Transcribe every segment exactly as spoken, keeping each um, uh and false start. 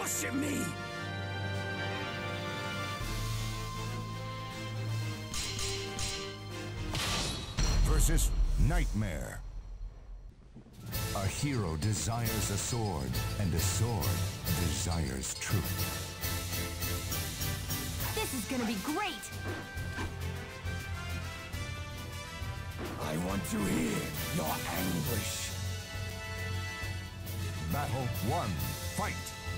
Worship me! Versus Nightmare. A hero desires a sword, and a sword desires truth. This is gonna be great! I want to hear your anguish. Battle one, fight!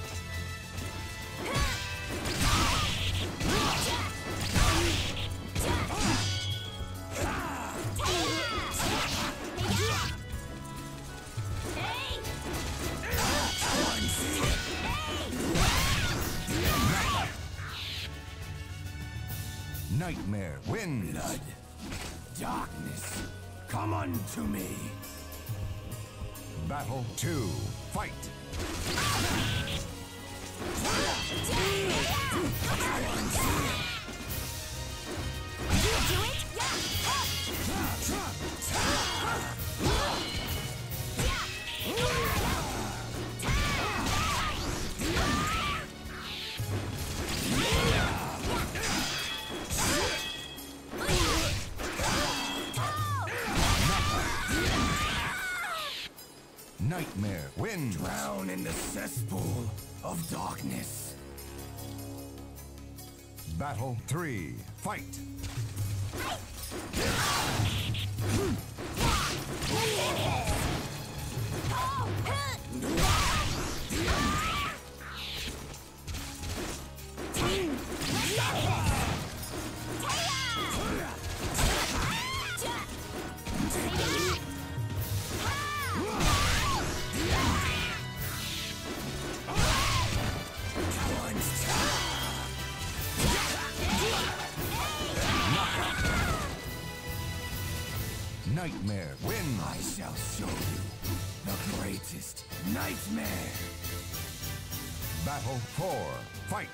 Nightmare wins! Blood, darkness, come unto me. Battle two, fight! You do it? Nightmare wins! Drown in the cesspool of darkness. Battle three, fight! Nightmare wins! I shall show you the greatest nightmare. Battle four, fight!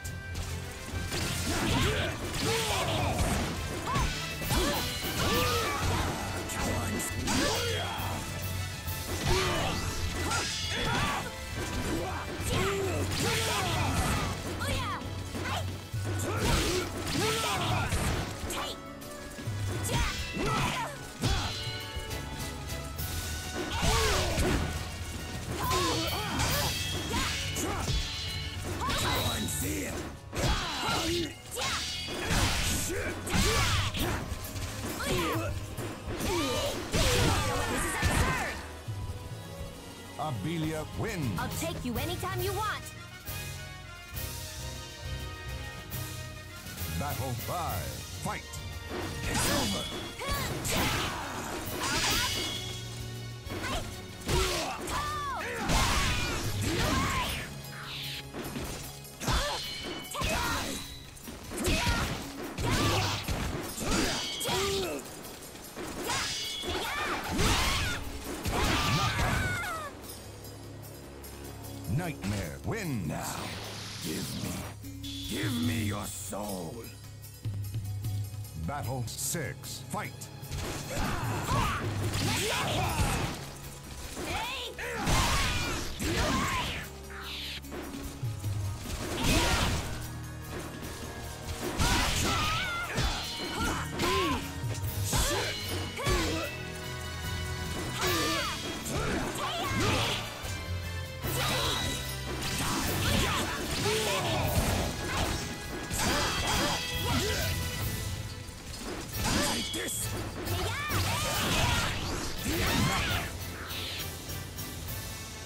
Abelia wins! I'll take you anytime you want! Battle five, fight! It's over! Nightmare wins! Now, give me, give me your soul! Battle six, fight!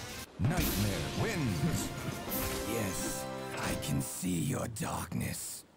Nightmare wins! Yes, I can see your darkness.